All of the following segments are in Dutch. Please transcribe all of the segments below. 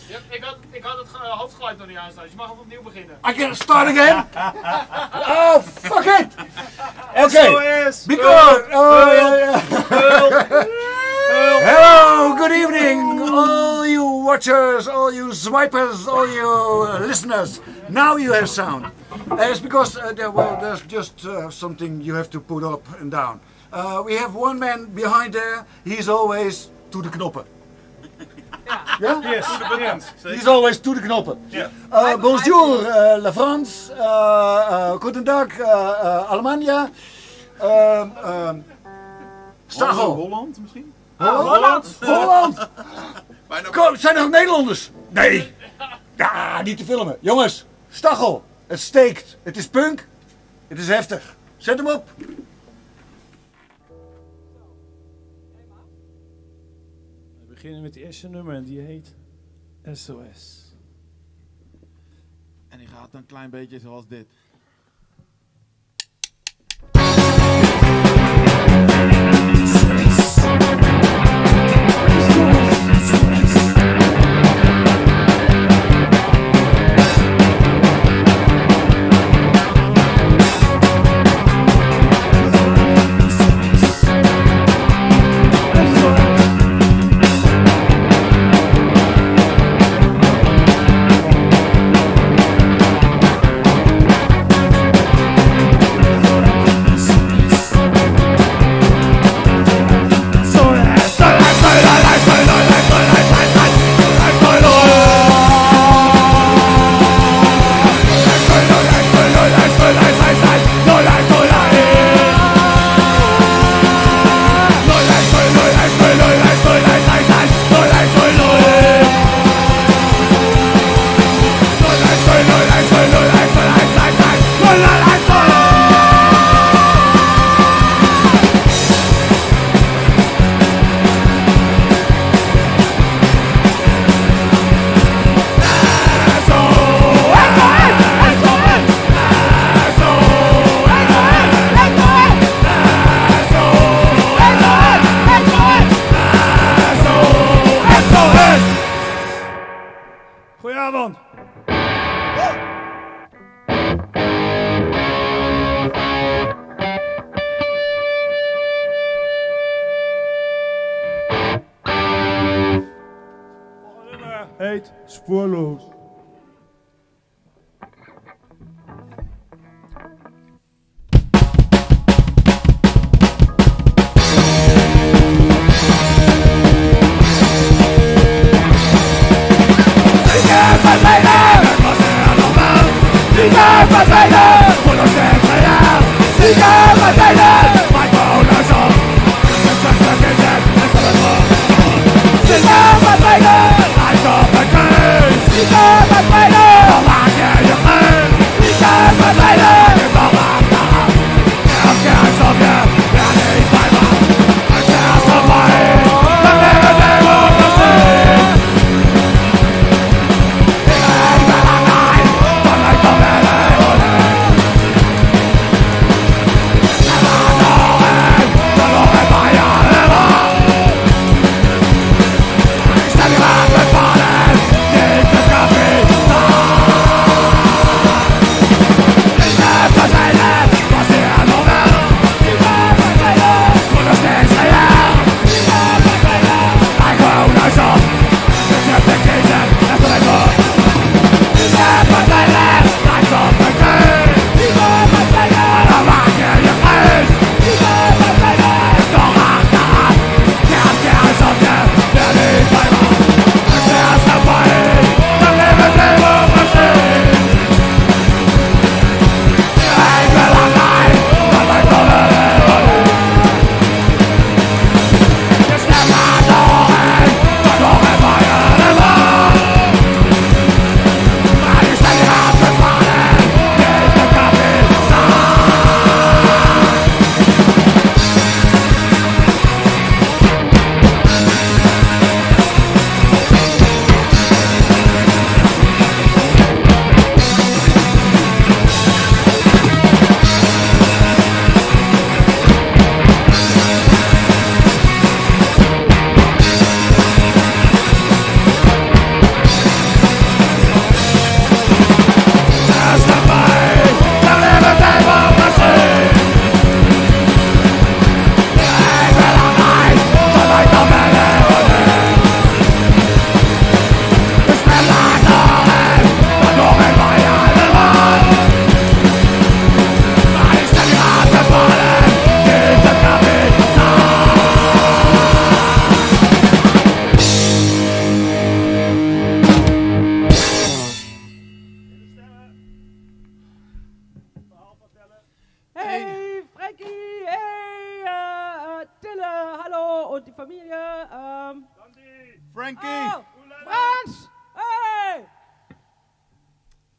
Ik had het hoofdgeluid nog niet aanstaan, dus je mag opnieuw beginnen. I can start again? Oh, fuck it! Okay, because... Hello, good evening, all you watchers, all you swipers, all you listeners. Now you have sound. It's because there's just something you have to put up and down. We have one man behind there, he's always to the knoppen. Yeah? Yes, He's always to the knoppen. Yeah. Bonjour, la France. Guten Tag, Allemagne. Stachel. Holland misschien? Holland. Kom, zijn er nog Nederlanders? Nee. Ja, niet te filmen. Jongens, Stachel. Het steekt. Het is punk. Het is heftig. Zet hem op. We beginnen met het eerste nummer en die heet SOS. En die gaat een klein beetje zoals dit. Goedenavond. Heet Spoorloos.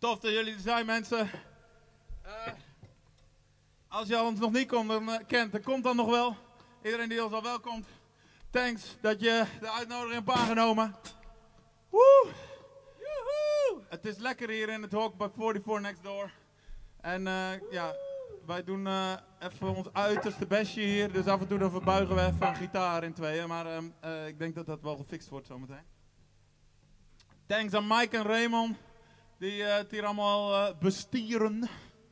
tof dat jullie er zijn, mensen. Als je ons nog niet kent, dan komt dan nog wel. Iedereen die ons al welkomt. Thanks dat je de uitnodiging hebt aangenomen. Woe! Het is lekker hier in het hok bij 44 Next Door. En ja, wij doen even ons uiterste bestje hier. Dus af en toe dan verbuigen we even een gitaar in tweeën. Maar ik denk dat dat wel gefixt wordt zometeen. Thanks aan Mike en Raymond. Die het hier allemaal bestieren.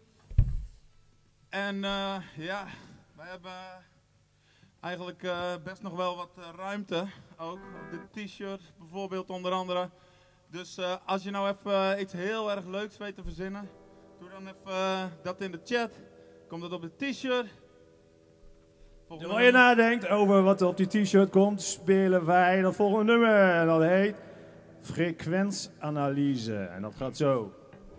En ja, wij hebben eigenlijk best nog wel wat ruimte. Ook op de t-shirt bijvoorbeeld onder andere. Dus als je nou even iets heel erg leuks weet te verzinnen, doe dan even dat in de chat. Komt het op de t-shirt. Terwijl je nadenkt over wat er op die t-shirt komt, spelen wij dat volgende nummer. En dat heet Frequentieanalyse. En dat gaat zo.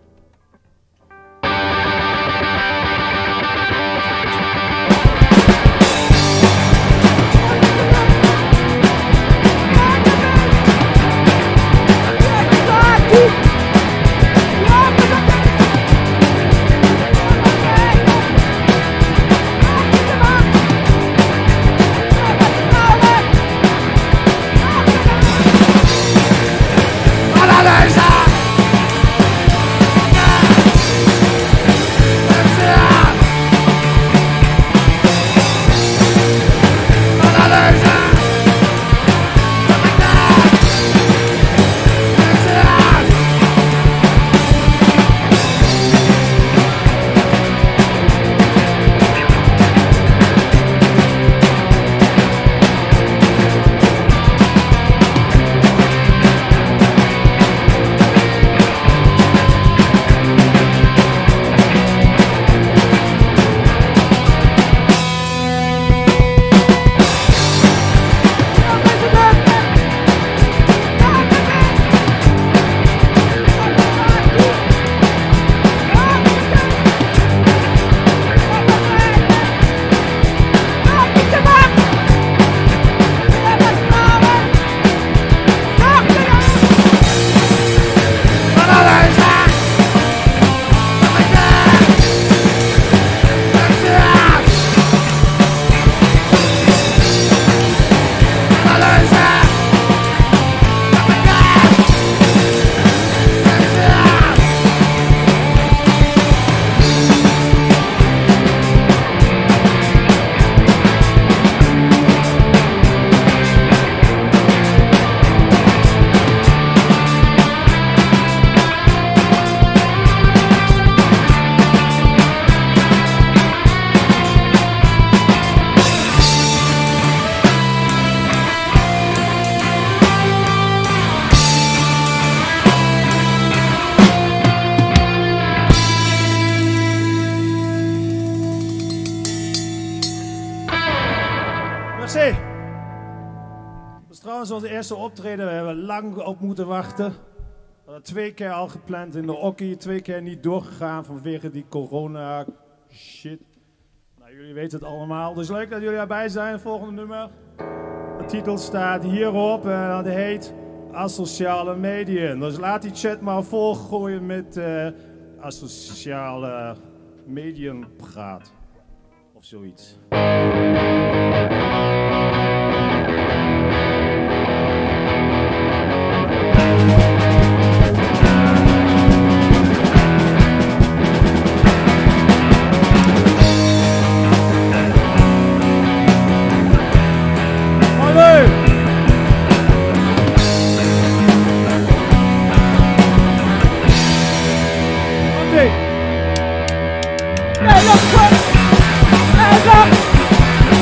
Onze eerste optreden, we hebben lang op moeten wachten. We hadden 2 keer al gepland in de Okkie, 2 keer niet doorgegaan vanwege die corona shit. Nou, jullie weten het allemaal, dus leuk dat jullie erbij zijn. Het volgende nummer. De titel staat hierop en dat heet Asociale Medium. Dus laat die chat maar volgooien met asociale medium praat. Of zoiets. Hey, look, quick! Hands up!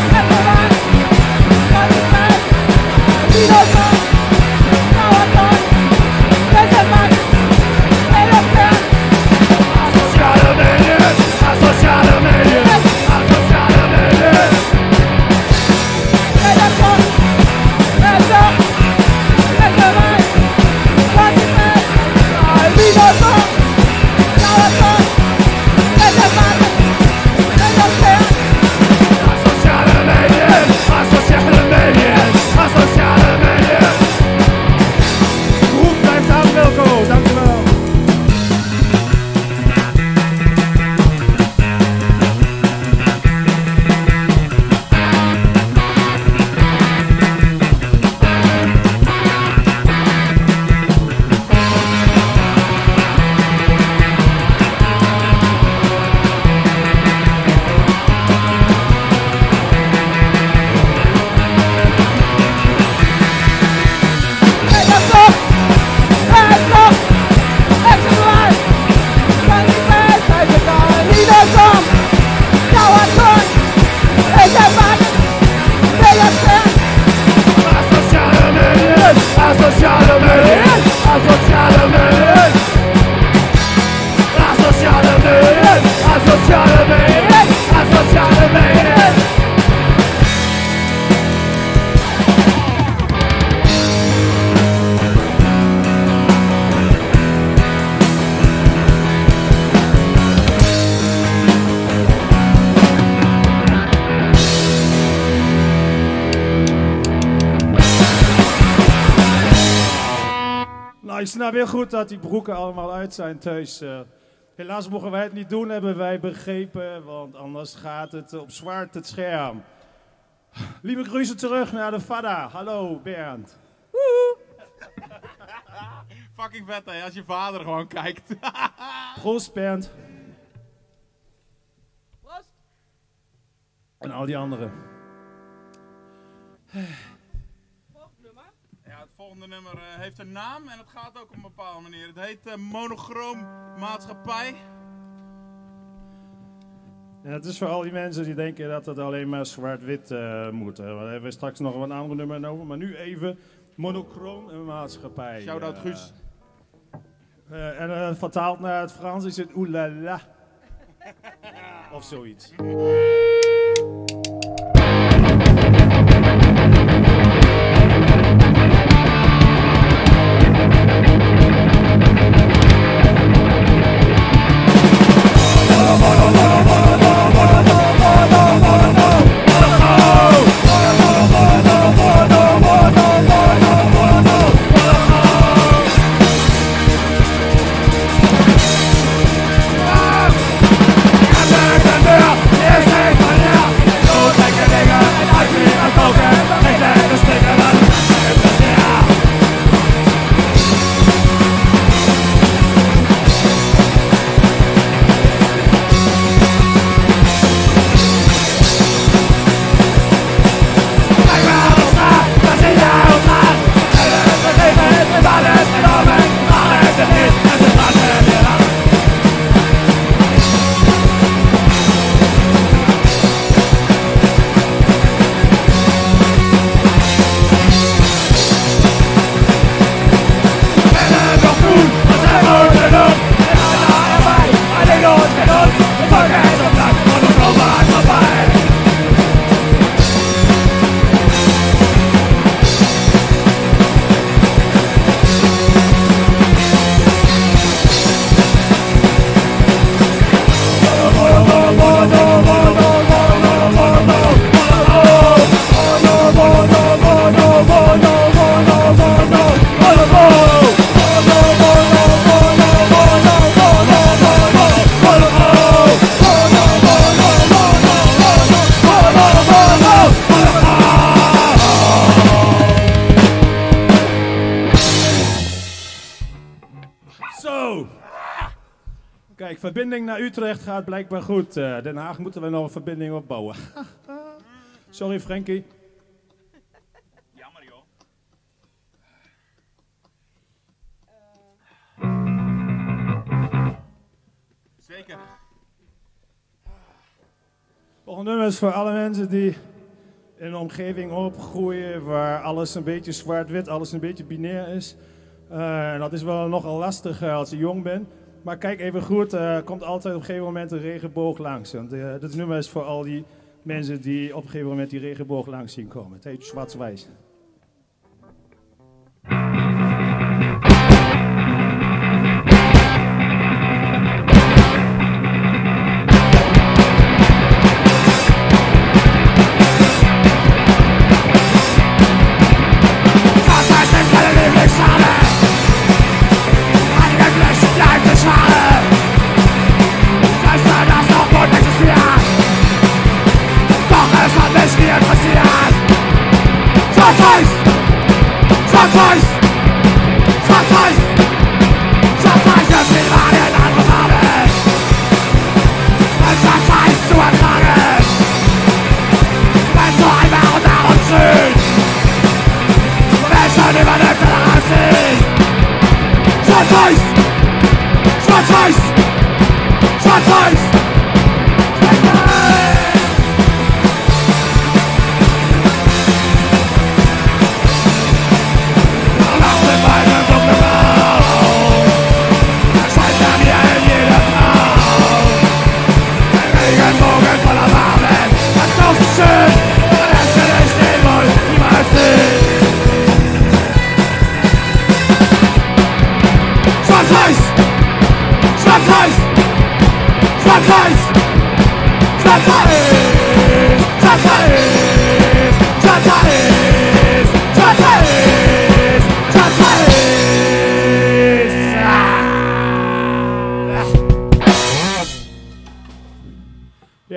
ik snap heel goed dat die broeken allemaal uit zijn thuis. Helaas mogen wij het niet doen, hebben wij begrepen, want anders gaat het op zwart het scherm. Lieve groeten terug naar de Fada. Hallo Bernd. Fucking vet hè, als je vader gewoon kijkt. Proost Bernd. Proost. En al die anderen. Volgende nummer. Ja, het volgende nummer heeft een naam en het gaat ook op een bepaalde manier. Het heet Monochroom Maatschappij. Ja, het is voor al die mensen die denken dat het alleen maar zwart-wit moet. Daar hebben we straks nog een ander nummer over. Maar nu even Monochroom Maatschappij. Shout-out Guus. En vertaald naar het Frans is het oelala. Of zoiets. Kijk, verbinding naar Utrecht gaat blijkbaar goed. Den Haag moeten we nog een verbinding opbouwen. Sorry Frankie. Jammer joh. Zeker. Volgende nummer is voor alle mensen die in een omgeving opgroeien waar alles een beetje zwart-wit, alles een beetje binair is. En dat is wel nogal lastig als je jong bent. Maar kijk even goed, komt altijd op een gegeven moment een regenboog langs. Want dit nummer is voor al die mensen die op een gegeven moment die regenboog langs zien komen. Het heet Zwart-Wijs.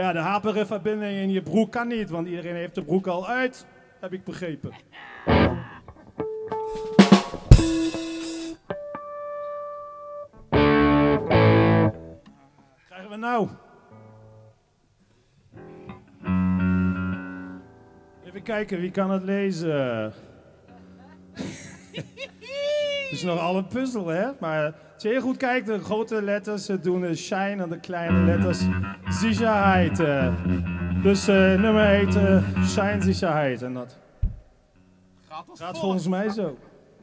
Ja, de HPR-verbinding in je broek kan niet, want iedereen heeft de broek al uit. Heb ik begrepen. Wat krijgen we nou? Even kijken, wie kan het lezen? Het is nogal een puzzel, hè? Maar als je heel goed kijkt, de grote letters doen shine en de kleine letters Sicherheit. Dus nummer heet Shine Sicherheit. En dat gaat volgens mij zo.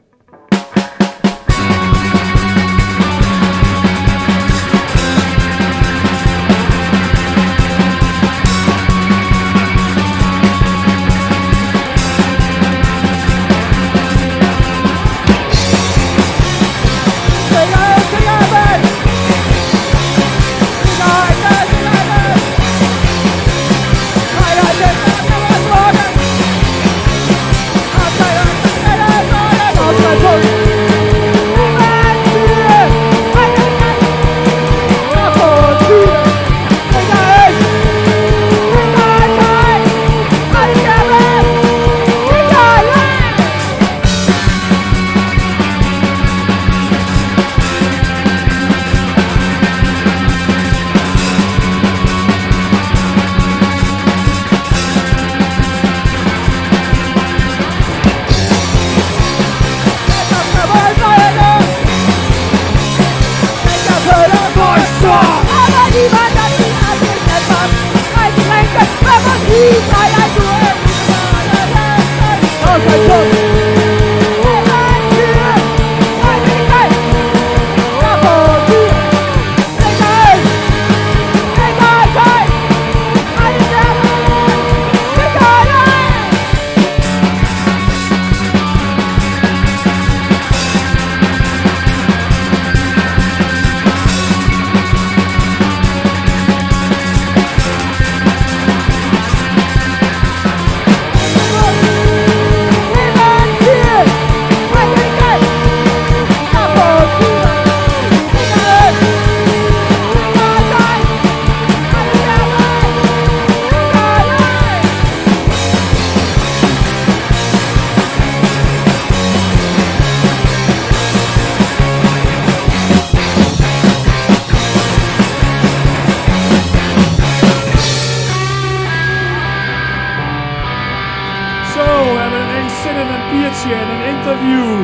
En een interview.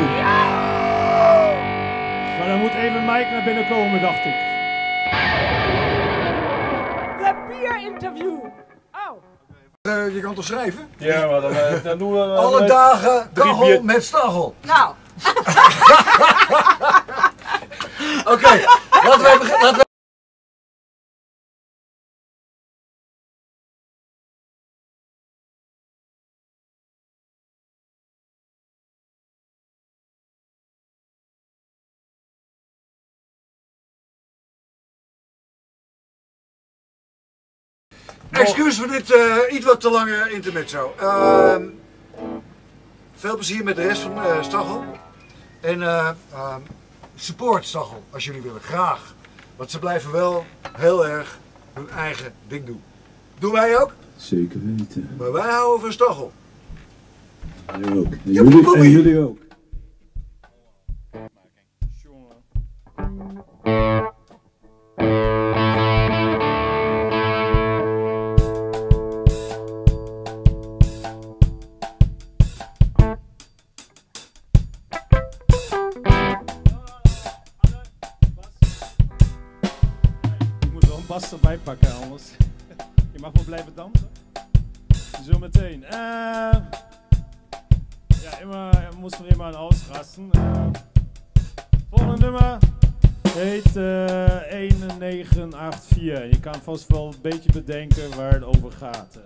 Maar dan moet even Mike naar binnen komen, dacht ik. De bierinterview. Oh. Je kan toch schrijven? Ja, maar dan doen we... Alle dagen kachel met stachel. Nou. Oké, laten we beginnen. Excuus voor dit iets wat te lange intermezzo. Veel plezier met de rest van Stachel. En support Stachel, als jullie willen. Graag. Want ze blijven wel heel erg hun eigen ding doen. Doen wij ook? Zeker weten. Maar wij houden van Stachel. Wij ook. En jullie ook. Bas erbij pakken, anders. Je mag wel blijven dansen. Zometeen. Ja, moest er immer ausrasten. Volgende nummer heet 1984. Je kan vast wel een beetje bedenken waar het over gaat.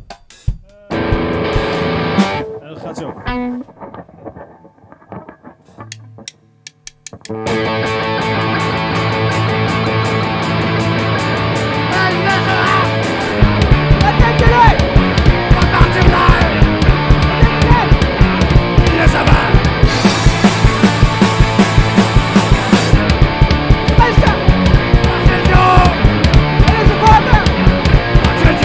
En dat gaat zo. Let's go!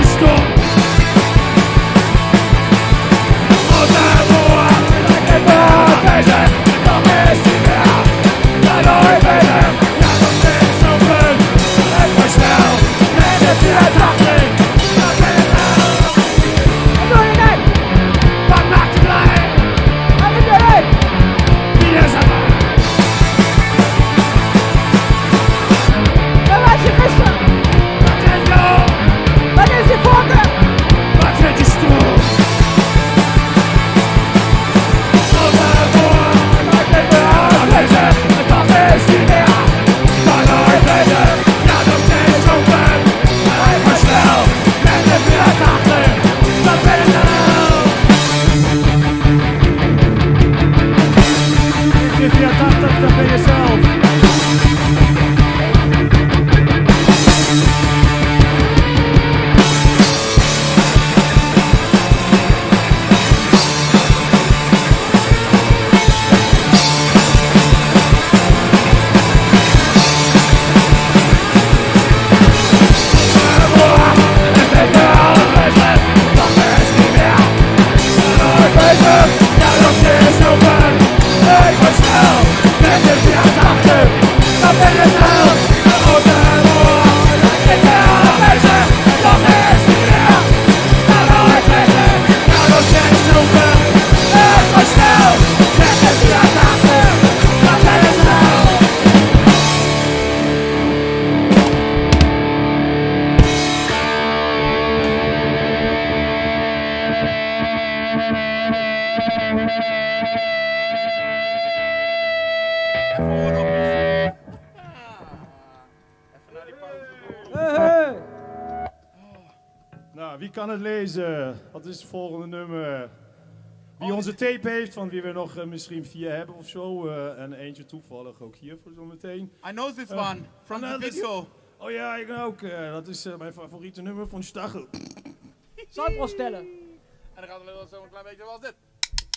wie kan het lezen? Wat is het volgende nummer? Wie onze tape heeft, van wie we nog misschien 4 hebben of zo. En eentje toevallig ook hier voor zometeen. I know this one from the video. Oh ja, ik ook. Dat is mijn favoriete nummer van Stachel. Zuiper stellen. En dan gaat het zo een klein beetje zoals dit.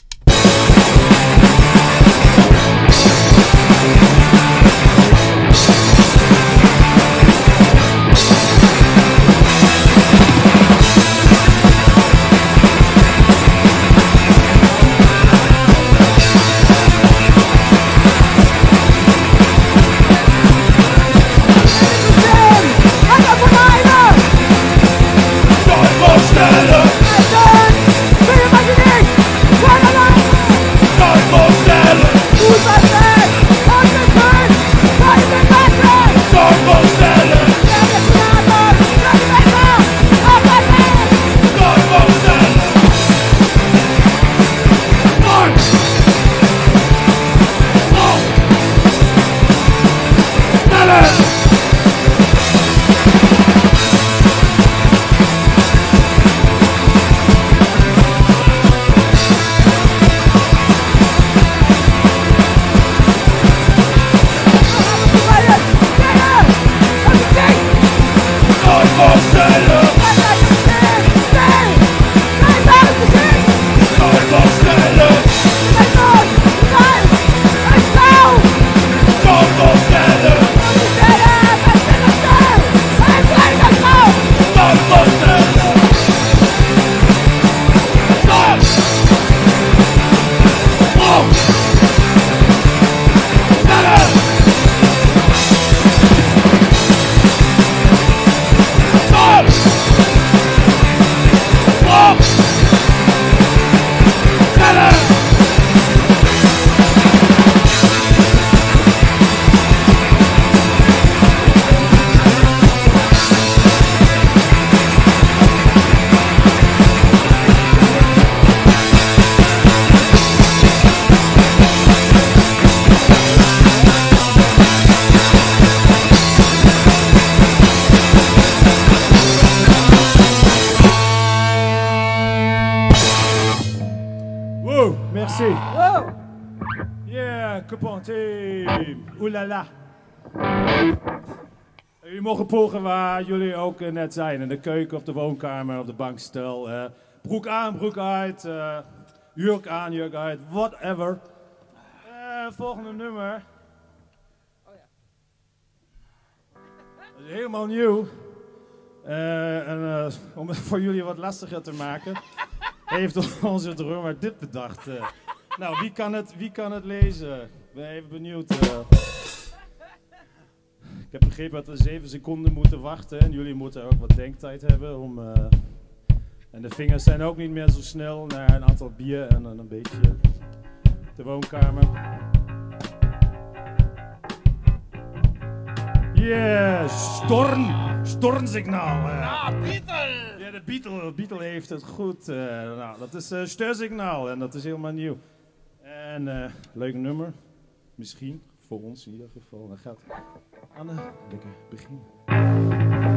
Oelala. Jullie mogen pogen waar jullie ook net zijn. In de keuken, op de woonkamer, op de bankstel. Broek aan, broek uit. Jurk aan, jurk uit. Whatever. Volgende nummer. Oh ja. Dat is helemaal nieuw. Om het voor jullie wat lastiger te maken, heeft onze drummer dit bedacht. Nou, wie kan het lezen? Ik ben even benieuwd. Ik heb begrepen dat we 7 seconden moeten wachten en jullie moeten ook wat denktijd hebben om... en de vingers zijn ook niet meer zo snel naar een aantal bier en dan een beetje de woonkamer. Yeah, stormsignaal. Beatle! Ja, de Beatle heeft het goed. Nou, dat is steursignaal en dat is helemaal nieuw. En leuk nummer, misschien, voor ons in ieder geval. Dan gaat Anne lekker beginnen.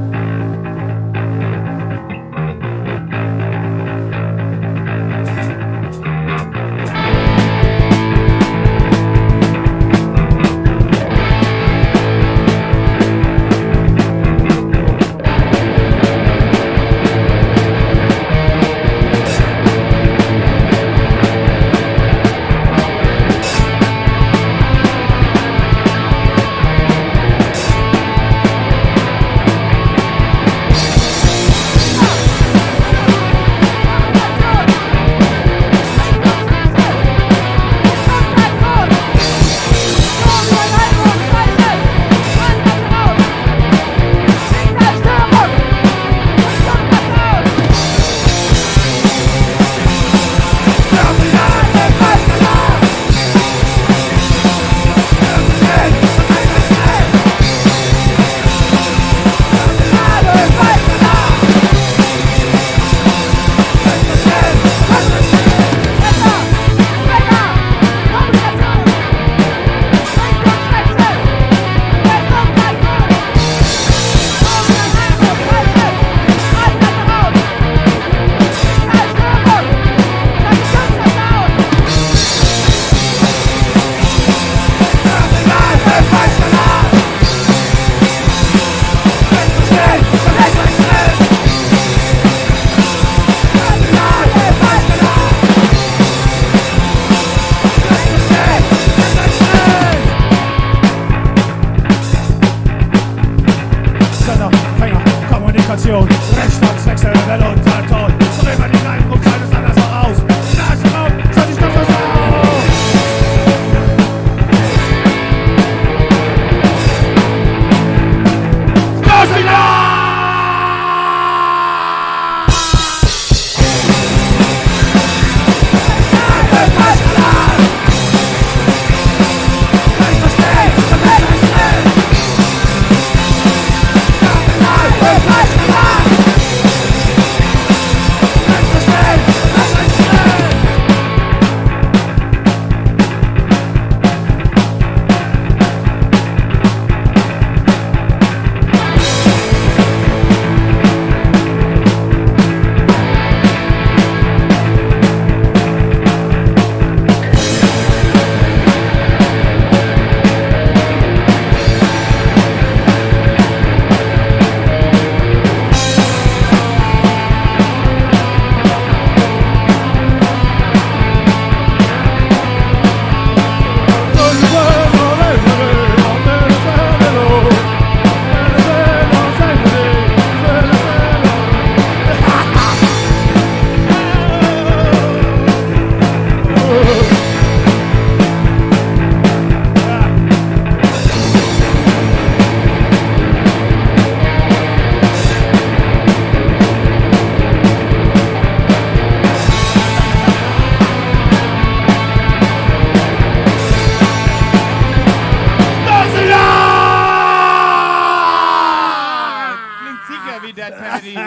it easy.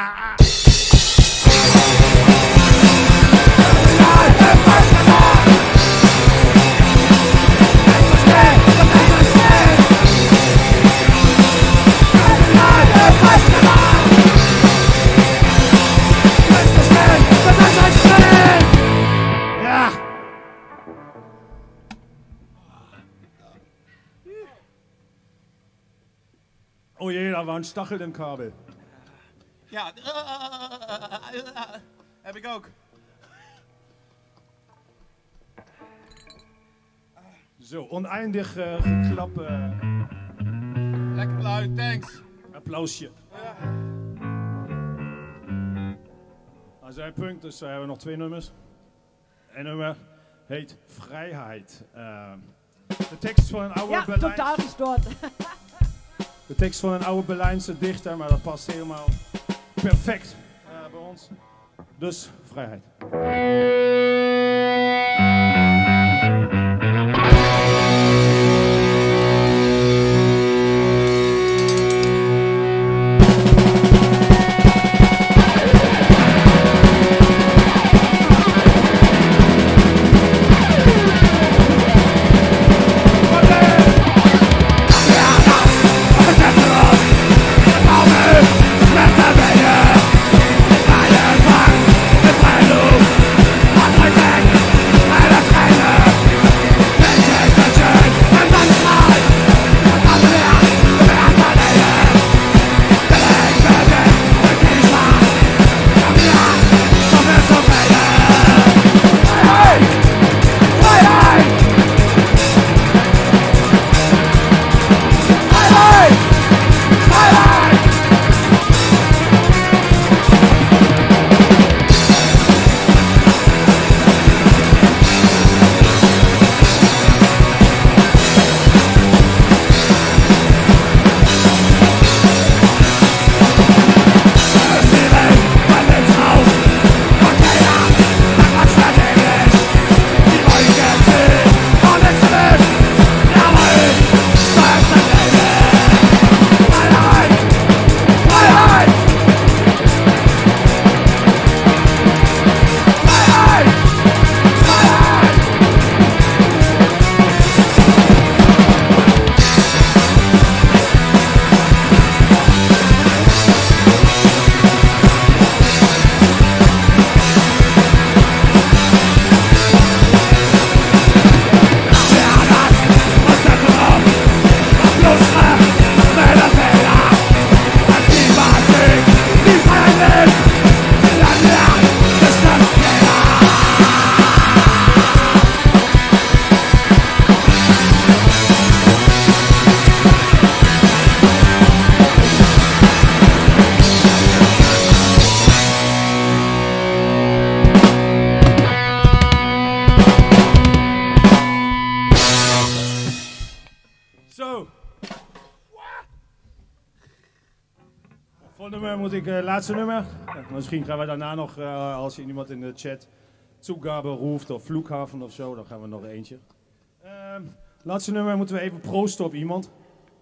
Oh jee, daar was een stachel in kabel. Ja, heb ik ook. Zo, oneindig geklap. Lekker luid, thanks. Applausje. Nou, zijn punt, dus hebben we nog 2 nummers. Een nummer heet Vrijheid. De tekst van een oude Ja, totaal gestoord. De tekst van een oude Berlijnse dichter, maar dat past helemaal perfect bij ons. Dus Vrijheid. Laatste nummer. Misschien gaan we daarna nog, als je iemand in de chat Zugabe roept of Flughafen of zo, dan gaan we nog eentje. Laatste nummer moeten we even proosten op iemand.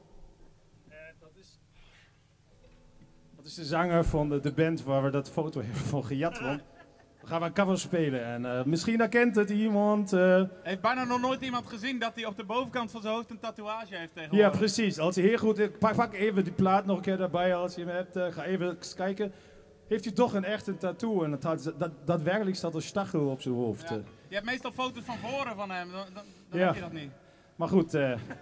Dat is de zanger van de band waar we dat foto hebben van gejat. Dan gaan we een cover spelen en misschien herkent het iemand. Heeft bijna nog nooit iemand gezien dat hij op de bovenkant van zijn hoofd een tatoeage heeft tegenwoordig. Ja, precies. Als hij heel goed, pak even die plaat nog een keer daarbij als je hem hebt. Ga even eens kijken. Heeft hij toch een echt tattoo en daadwerkelijk staat een stachel op zijn hoofd. Ja. Je hebt meestal foto's van voren van hem, dan ja. heb je dat niet. Maar goed,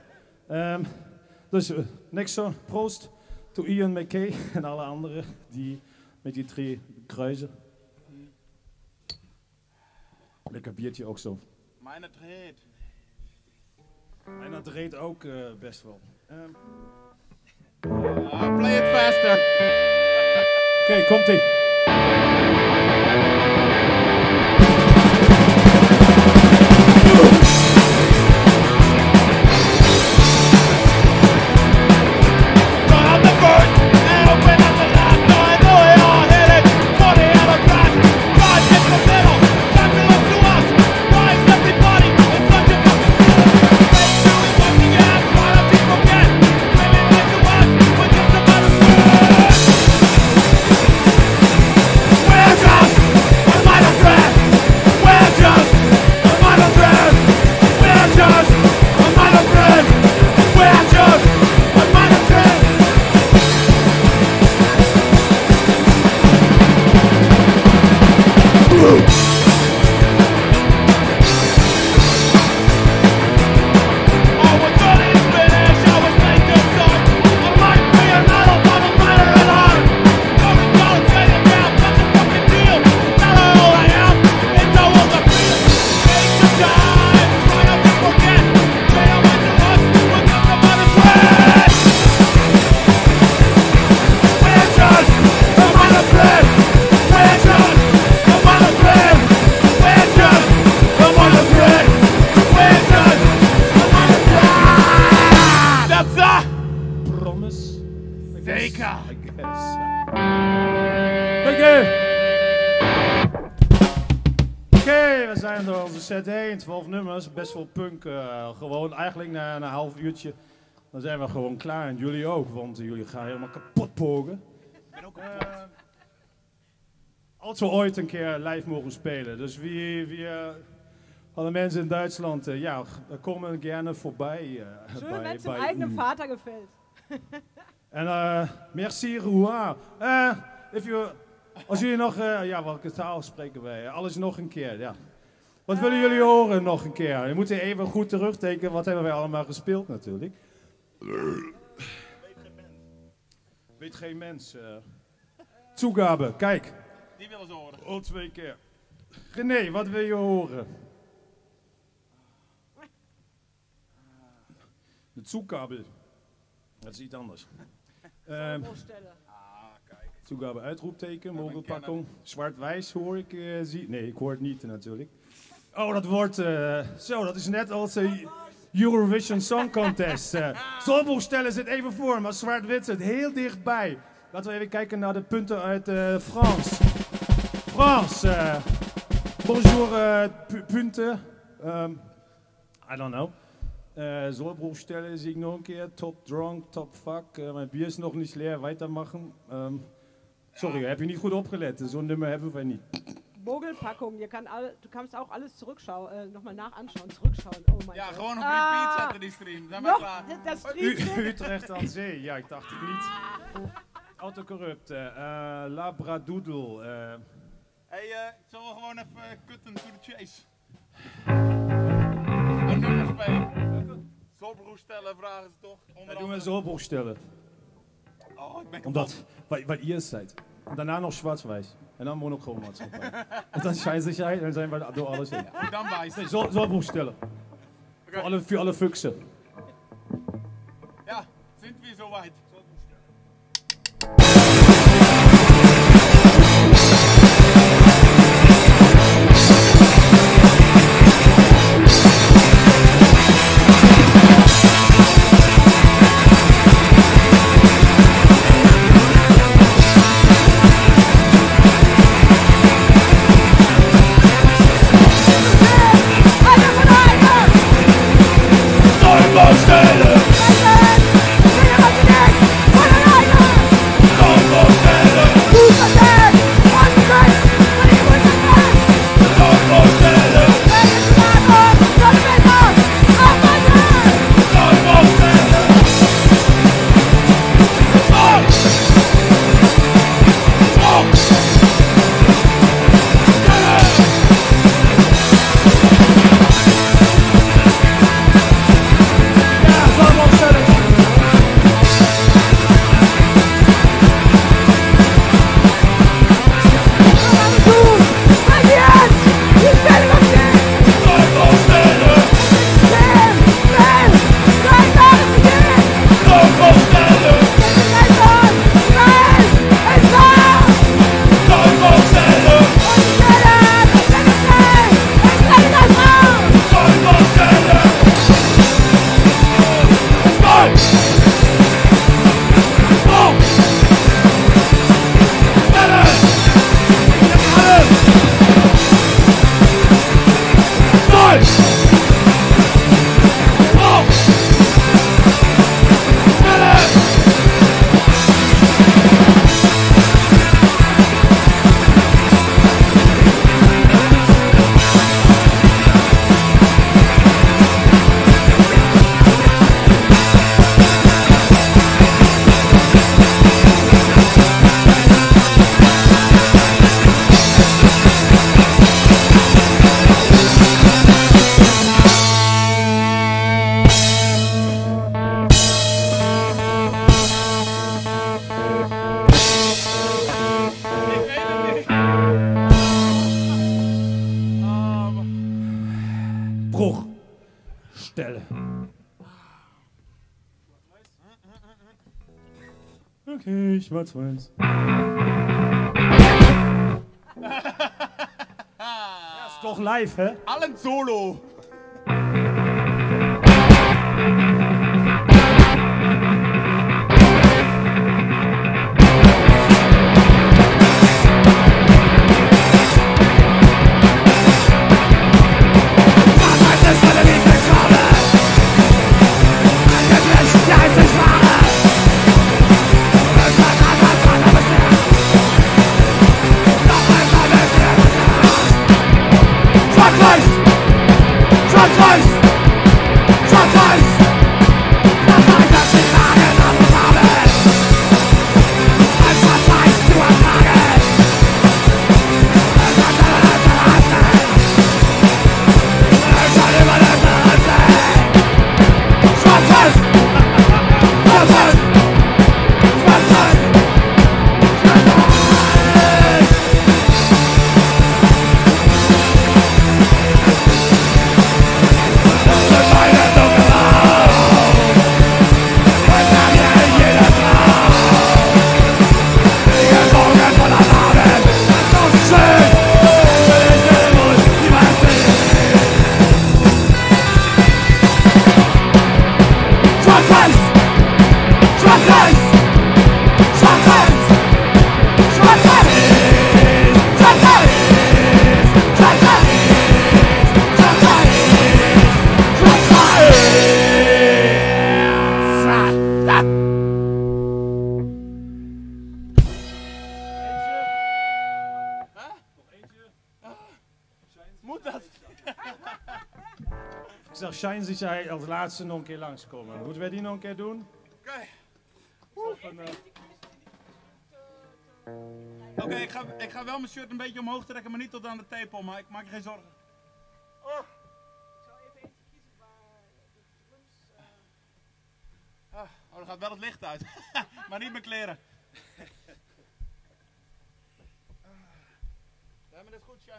dus next song, proost to Ian McKay en alle anderen die met die 3 kruisen. Lekker biertje ook zo. Mijne dreed. Mijne dreed ook best wel. Play it faster. Oké, komt-ie. Zeker. I guess. Oké. Oké, we zijn door onze set heen. 12 nummers, best wel punk. Gewoon eigenlijk na een half uurtje. Dan zijn we gewoon klaar. En jullie ook, want jullie gaan helemaal kapot pogen. Als we ooit een keer live mogen spelen. Dus wie alle mensen in Duitsland, ja, komen gerne voorbij. Schön, wenn es dem eigenen Vater gefällt. En merci, Rouen. Als jullie nog, ja, welke taal spreken wij? Alles nog een keer, ja. Wat willen jullie horen nog een keer? Je moet even goed terugtekenen, wat hebben wij allemaal gespeeld natuurlijk. Weet geen mens. Toegabe, kijk. Die willen ze horen. Oh, 2 keer. René, wat wil je horen? De Toegabe. Dat is iets anders. Toegabe, uitroepteken, mogelpakking. Zwart-wijs hoor ik. Nee, ik hoor het niet natuurlijk. Oh, dat wordt... dat is net als Eurovision Song Contest. Sollbruchstelle zit even voor, maar zwart-wit zit heel dichtbij. Laten we even kijken naar de punten uit Frans. Frans. Bonjour, punten. I don't know. Sollbruchstelle zie ik nog een keer. Top drunk, top fuck. Mijn bier is nog niet leer, weitermachen. Sorry, heb je niet goed opgelet. Zo'n nummer hebben wij niet. Mogelpackung, du kannst auch alles zurückschauen, nochmal anschauen, zurückschauen. Oh mein Ja, Gott. gewoon op repeat zetten die stream. Zijn we klaar? Das Stream. Utrecht aan zee, ja, ik dacht het niet. Autocorrupt, Labradoodle. Zullen we gewoon even cutten to the chase? Een nummer spelen. Sollbruch stellen, vragen ze toch? Ja, doen we Sollbruch stellen. Oh, ik ben Omdat, wat eerst zijt. En daarna nog zwart-wijs. En dan monochroom maatschappij. En dan scheiße, dan zijn we door alles heen. dan wijs. Nee, Sollbruch stellen. Okay. Voor alle fuchsen. Ja, sind wir soweit? Okay, schwarz-weiß. Ja, ist doch live, hè? Allen solo. schijnsicherheid als laatste nog een keer langskomen. Moeten wij die nog een keer doen? Oké, ik ga wel mijn shirt een beetje omhoog trekken, maar niet tot aan de tepel, maar ik maak je geen zorgen. Oh. Oh, dan gaat wel het licht uit. Maar niet mijn kleren. Ja, maar dat is goed, Sjaan.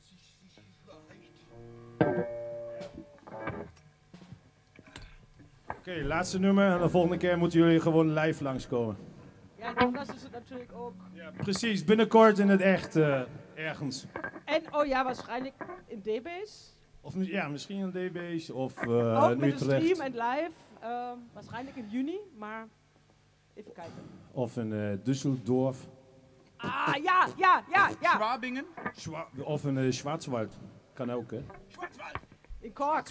Oké, laatste nummer en de volgende keer moeten jullie gewoon live langskomen. Ja, dat is het natuurlijk ook. Ja, precies, binnenkort in het echt ergens. En, oh ja, waarschijnlijk in D-Base. Of ja, misschien in D-Base of Ook in met een Utrecht. stream en live. Waarschijnlijk in juni, maar even kijken. Of in Düsseldorf. Ah, ja. Schwabingen? Of in Schwarzwald. Kan ook, hè? Schwarzwald. In Kork.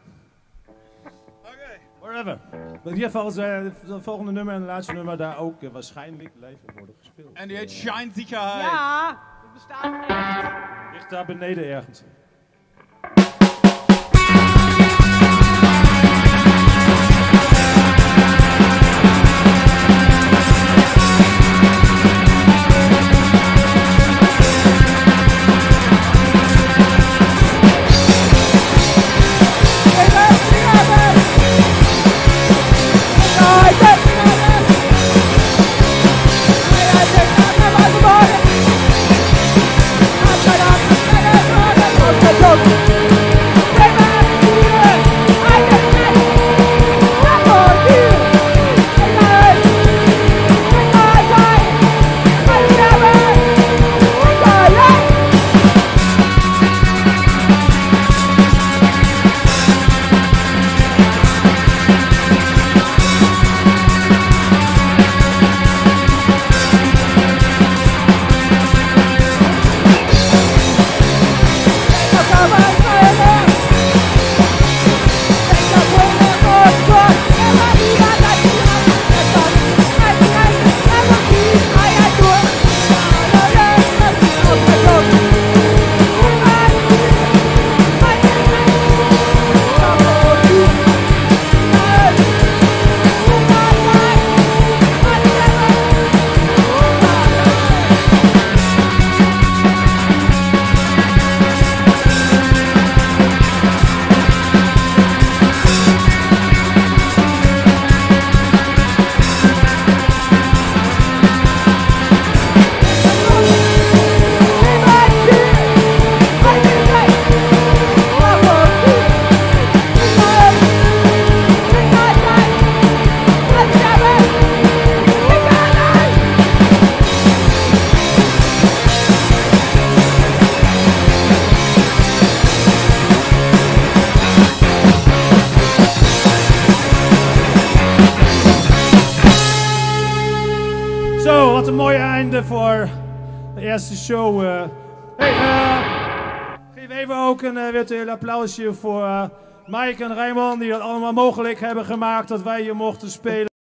Oké. Whatever. In ieder geval is het volgende nummer en het laatste nummer daar ook waarschijnlijk live worden gespeeld. En die heet Schijnsicherheid. Ja, het bestaat echt. Ligt daar beneden ergens. Wat een mooi einde voor de eerste show. Geef even ook een virtueel applausje voor Mike en Raymond die dat allemaal mogelijk hebben gemaakt dat wij hier mochten spelen.